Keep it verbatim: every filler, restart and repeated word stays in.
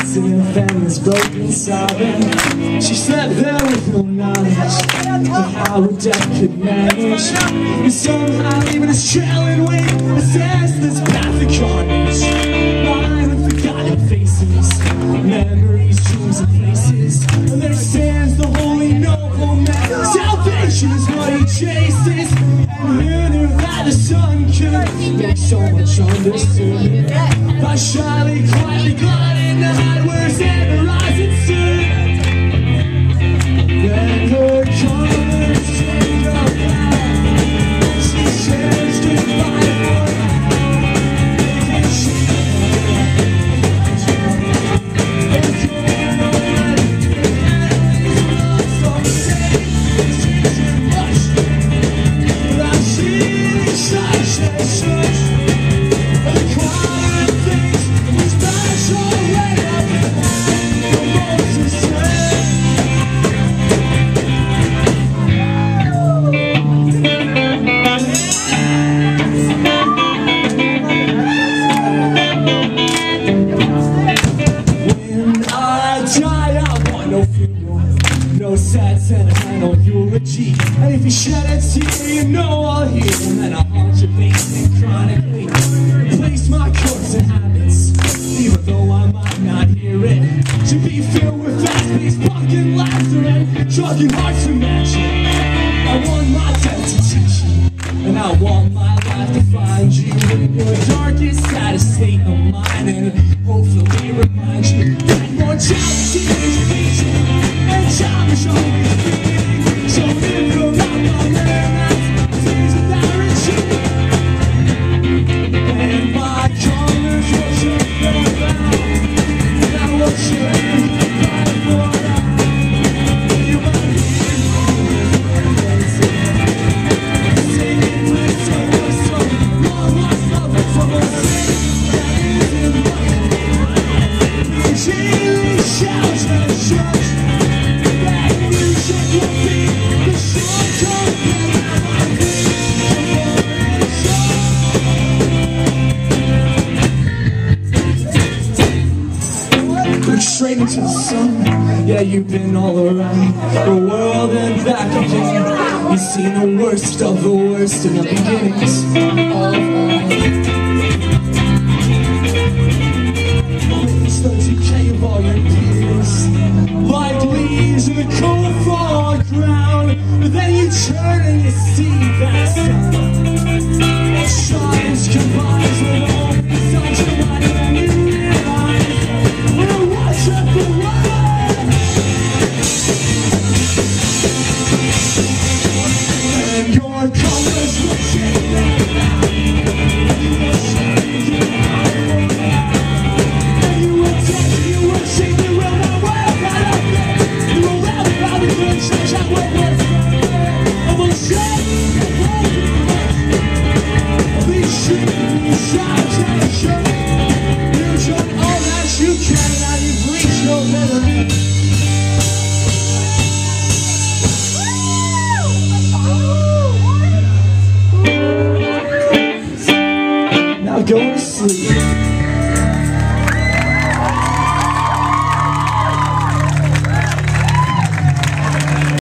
singing feminist broken sobbing. She slept there with no knowledge of how her death could manage. And somehow even as trailing weight assess this path of carnage. Mine with forgotten faces, memories, dreams and places. And there stands the holy noble man. Salvation is what he chases. And who knew that the sun could make so much understood? By shyly, quietly gliding the night where the horizon stood. Then her colors changed her path. She changed it by one. And she no sad sentimental eulogy. And if you shed a tear, you know I'll hear. And then I'll haunt your basement chronically. Replace my course and habits, even though I might not hear it. To be filled with fast-paced pumpkin laughter and drunken hearts to match it. I want my death to teach you, and I want my life to find you in your darkest, saddest state of mind. And hopefully remind you that mortality is patient. And time is always fleeting. So live your life on the night, things without retreat. And my colors will turn around. And I will turn right for now. You might hear singing with silver song. Long lost love from a city that isn't mine. She shouts and shouts. Straight into the sun. Yeah, you've been all around the world and back again. You've seen the worst of the worst in the beginnings of all. It's the decay of all your peers, like leaves in the cold fall ground. But then you turn and you see that sun. It shines, combines with all the sunshine, and you realize we're watching the world. And your colors will change now. You will change your life. And you will touch, you will sing, you will not worry about a thing. You will laugh about the good change that will work. And we'll shake the broken hearts. We shoot, we shout, and show. You've done all that you can, now you've reached your memory. Now go to sleep.